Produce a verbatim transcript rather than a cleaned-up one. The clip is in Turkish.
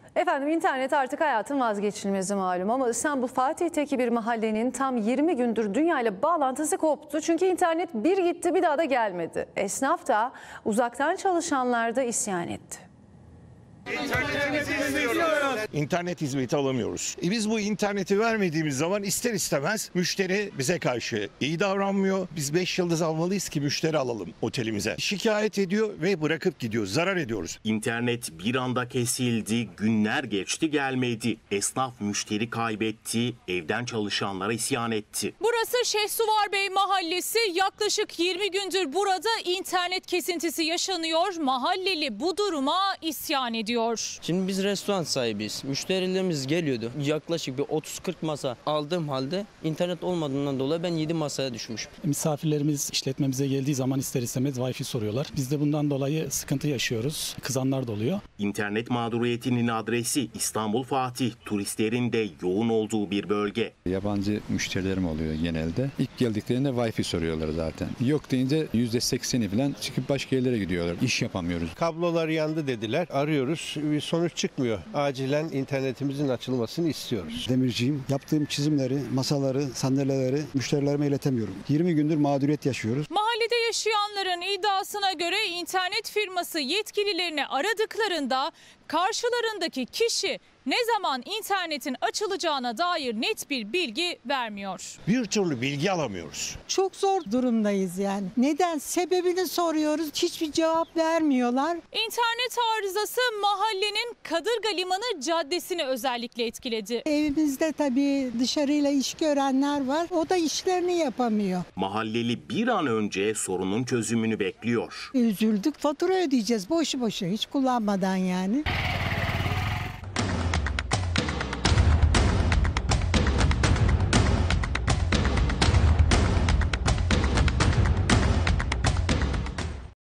Efendim internet artık hayatın vazgeçilmezi malum ama İstanbul Fatih'teki bir mahallenin tam yirmi gündür dünya ile bağlantısı koptu. Çünkü internet bir gitti bir daha da gelmedi. Esnaf da uzaktan çalışanlar da isyan etti. İnternet hizmeti alamıyoruz. E biz bu interneti vermediğimiz zaman ister istemez müşteri bize karşı iyi davranmıyor. Biz beş yıldız almalıyız ki müşteri alalım otelimize. Şikayet ediyor ve bırakıp gidiyor. Zarar ediyoruz. İnternet bir anda kesildi, günler geçti gelmedi. Esnaf müşteri kaybetti, evden çalışanlara isyan etti. Burası Şehsuvar Bey Mahallesi. Yaklaşık yirmi gündür burada internet kesintisi yaşanıyor. Mahalleli bu duruma isyan ediyor. Şimdi biz restoran sahibiyiz. Müşterilerimiz geliyordu. Yaklaşık bir otuz kırk masa aldığım halde internet olmadığından dolayı ben yedi masaya düşmüşüm. Misafirlerimiz işletmemize geldiği zaman ister istemez Wi-Fi soruyorlar. Biz de bundan dolayı sıkıntı yaşıyoruz. Kızanlar da oluyor. İnternet mağduriyetinin adresi İstanbul Fatih. Turistlerin de yoğun olduğu bir bölge. Yabancı müşterilerim oluyor genelde. İlk geldiklerinde Wi-Fi soruyorlar zaten. Yok deyince yüzde sekseni falan çıkıp başka yerlere gidiyorlar. İş yapamıyoruz. Kablolar yandı dediler. Arıyoruz. Bir sonuç çıkmıyor. Acilen internetimizin açılmasını istiyoruz. Demirciyim. Yaptığım çizimleri, masaları, sandalyeleri müşterilerime iletemiyorum. yirmi gündür mağduriyet yaşıyoruz. Mahallede yaşayanların iddiasına göre internet firması yetkililerini aradıklarında karşılarındaki kişi ne zaman internetin açılacağına dair net bir bilgi vermiyor. Bir türlü bilgi alamıyoruz. Çok zor durumdayız yani. Neden? Sebebini soruyoruz. Hiçbir cevap vermiyorlar. İnternet arızası mahallenin Kadırga Limanı Caddesi'ni özellikle etkiledi. Evimizde tabii dışarıyla iş görenler var. O da işlerini yapamıyor. Mahalleli bir an önce sorunun çözümünü bekliyor. Üzüldük. Fatura ödeyeceğiz boşu boşu hiç kullanmadan yani.